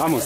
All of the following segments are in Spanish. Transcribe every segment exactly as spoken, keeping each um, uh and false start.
Vamos.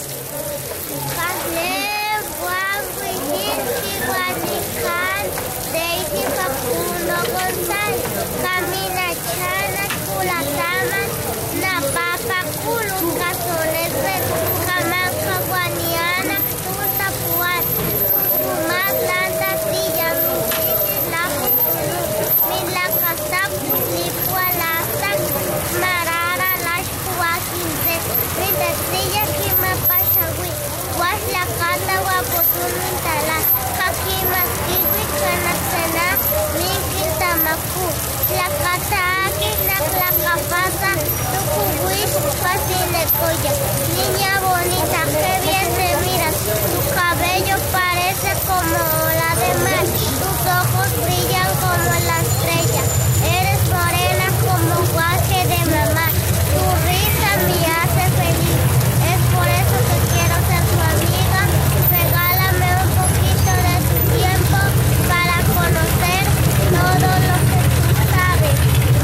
La casa que la capasa, tu cubuis, fascine coya. Niña bonita, que bien te miras. Tu cabello parece como la de mar. Tus ojos brillan como la estrella. Eres morena como guaje de mamá. Tu risa me hace feliz. Es por eso que quiero ser tu amiga. Regálame un poquito de tu tiempo para conocer todo lo que tú sabes.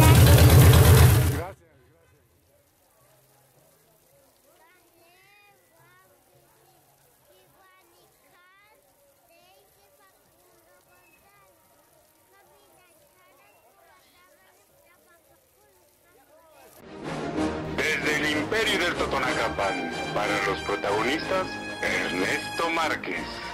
Desde el Imperio del Totonacapan, para los protagonistas, Ernesto Márquez.